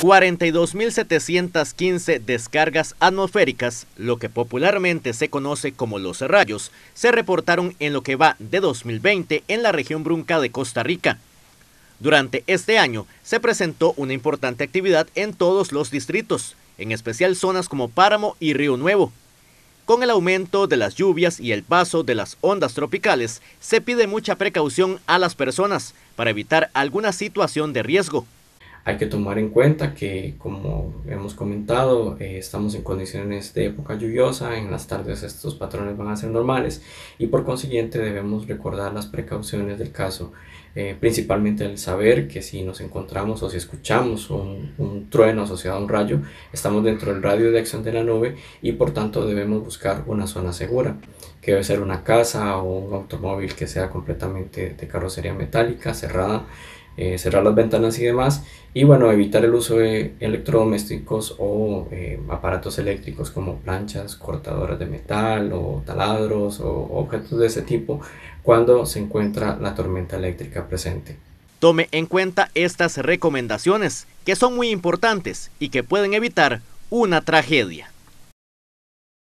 42.715 descargas atmosféricas, lo que popularmente se conoce como los rayos, se reportaron en lo que va de 2020 en la región Brunca de Costa Rica. Durante este año se presentó una importante actividad en todos los distritos, en especial zonas como Páramo y Río Nuevo. Con el aumento de las lluvias y el paso de las ondas tropicales, se pide mucha precaución a las personas para evitar alguna situación de riesgo. Hay que tomar en cuenta que, como hemos comentado, estamos en condiciones de época lluviosa, en las tardes estos patrones van a ser normales y por consiguiente debemos recordar las precauciones del caso, principalmente el saber que si nos encontramos o si escuchamos un trueno asociado a un rayo, estamos dentro del radio de acción de la nube y por tanto debemos buscar una zona segura, que debe ser una casa o un automóvil que sea completamente de carrocería metálica, cerrada, cerrar las ventanas y demás, y bueno, evitar el uso de electrodomésticos o aparatos eléctricos como planchas, cortadoras de metal o taladros o objetos de ese tipo cuando se encuentra la tormenta eléctrica presente. Tome en cuenta estas recomendaciones, que son muy importantes y que pueden evitar una tragedia.